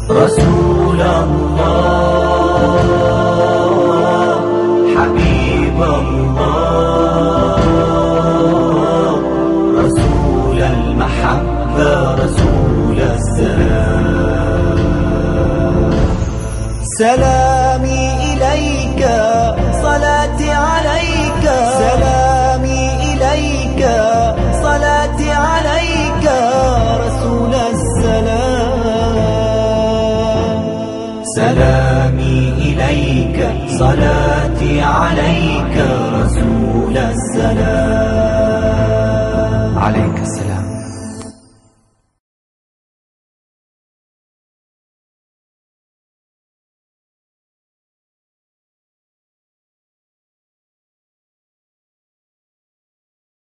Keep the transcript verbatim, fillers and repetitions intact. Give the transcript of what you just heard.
رسول الله حبيب الله، رسول المحبة رسول السلام. سلامي إليك صلاتي عليك، سلامي إليك صلاتي عليك رسول السلام. سلامي إليك صلاتي عليك رسول السلام. عليك السلام.